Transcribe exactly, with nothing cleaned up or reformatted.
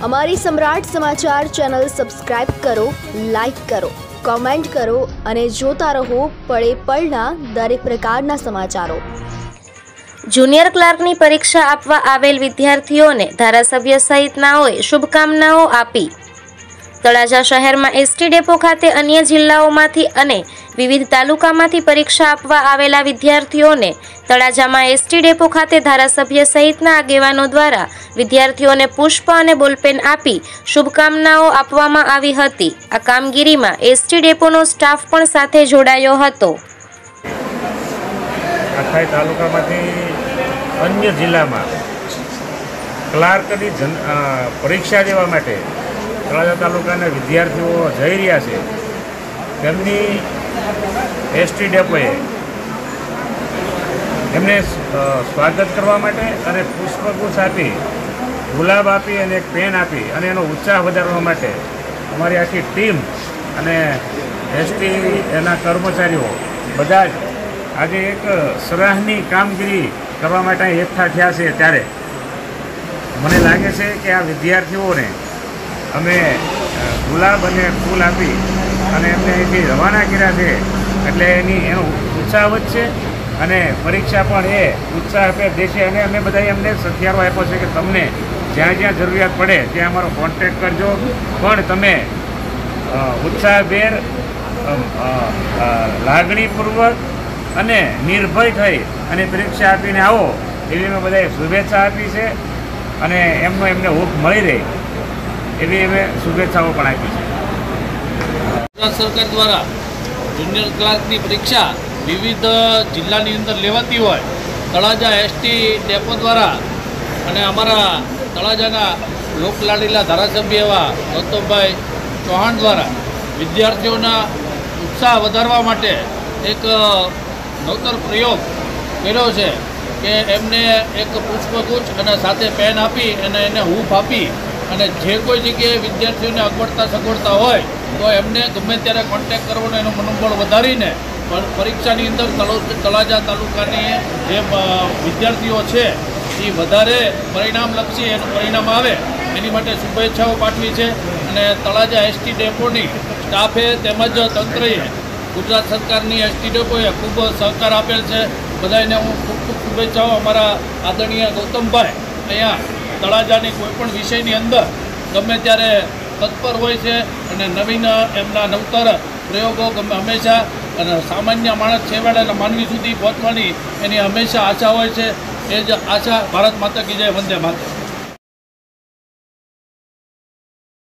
અમારી Samrat Samachar channel subscribe કરો, like કરો, કોમેન્ટ કરો અને જોતા રહો પળે પળના દરેક પ્રકારના સમાચારો। જુનિયર ક્લાર્કની પરીક્ષા આપવા આવેલ વિદ્યાર્થીઓને ધારાસભ્ય સહિતનાઓએ શુભકામનાઓ આપી। તળાજા શહેરમાં એસટી ડેપો ખાતે અન્ય જિલ્લાઓમાંથી અને વિવિધ તાલુકામાંથી પરીક્ષા આપવા આવેલા વિદ્યાર્થીઓને તળાજામાં એસટી ડેપો ખાતે ધારાસભ્ય સહિતના આગેવાનો દ્વારા વિદ્યાર્થીઓને પુષ્પ અને બોલપેન આપી શુભકામનાઓ આપવામાં આવી હતી। આ કામગીરીમાં એસટી ડેપોનો સ્ટાફ પણ સાથે જોડાયો હતો। આખાઈ તાલુકામાંથી અન્ય જિલ્લામાં ક્લાર્કની પરીક્ષા દેવા માટે તળાજા તાલુકાના વિદ્યાર્થીઓ જઈ રહ્યા છે, તેમની એસટી ડેપોએ એમને સ્વાગત કરવા માટે અને પુષ્પગુચ્છ આપી, ગુલાબ આપી અને એક પેન આપી અને એનો ઉત્સાહ વધારવા માટે અમારી આખી ટીમ અને એસટી એના કર્મચારીઓ બધા જ આજે એક સરાહની કામગીરી કરવા માટે એકઠા થયા છે। ત્યારે મને લાગે છે કે આ વિદ્યાર્થીઓને અમે ગુલાબ અને ફૂલ આપી અને એમને અહીંથી રવાના કર્યા છે, એટલે એની એનો ઉત્સાહ વધશે અને પરીક્ષા પણ એ ઉત્સાહ આપે દેશે। અને અમે બધા એમને સથિયારો આપ્યો છે કે તમને જ્યાં જ્યાં જરૂરિયાત પડે ત્યાં અમારો કોન્ટેક્ટ કરજો, પણ તમે ઉત્સાહભેર લાગણીપૂર્વક અને નિર્ભય થઈ અને પરીક્ષા આપીને આવો એવી અમે બધાએ શુભેચ્છા આપી છે અને એમનો એમને હૂંફ મળી રહે એવી અમે શુભેચ્છાઓ પણ આપી છે। ગુજરાત સરકાર દ્વારા જુનિયર ક્લાર્કની પરીક્ષા વિવિધ જિલ્લાની અંદર લેવાતી હોય, તળાજા એસટી ડેપો દ્વારા અને અમારા તળાજાના લોકલાડીલા ધારાસભ્ય એવા ગૌતમભાઈ ચૌહાણ દ્વારા વિદ્યાર્થીઓના ઉત્સાહ વધારવા માટે એક નવતર પ્રયોગ કર્યો છે કે એમને એક પુષ્પગુચ્છ અને સાથે પેન આપી અને એને હૂંફ આપી અને જે કોઈ જગ્યાએ વિદ્યાર્થીઓને અગવડતા સગવડતા હોય તો એમને ગમે ત્યારે કોન્ટેક્ટ કરવાનો એનું મનોબળ વધારીને પરીક્ષાની અંદર તળાજા તાલુકાની જે વિદ્યાર્થીઓ છે એ વધારે પરિણામલક્ષી એનું પરિણામ આવે એની માટે શુભેચ્છાઓ પાઠવી છે। અને તળાજા એસટી ડેપોની સ્ટાફે તેમજ તંત્રએ ગુજરાત સરકારની એસટી ડેપોએ ખૂબ સહકાર આપેલ છે। બધાને હું ખૂબ ખૂબ શુભેચ્છાઓ। અમારા આદરણીય ગૌતમભાઈ અહીંયા તળાજાની કોઈપણ વિષયની અંદર ગમે ત્યારે તત્પર હોય છે અને નવીન એમના નવતર પ્રયોગો ગમે હંમેશા અને સામાન્ય માણસ છેવાડાના માનવી સુધી પહોંચવાની એની હંમેશા આશા હોય છે। એ જ આશા। ભારત માતા કી જય, વંદે માતરમ।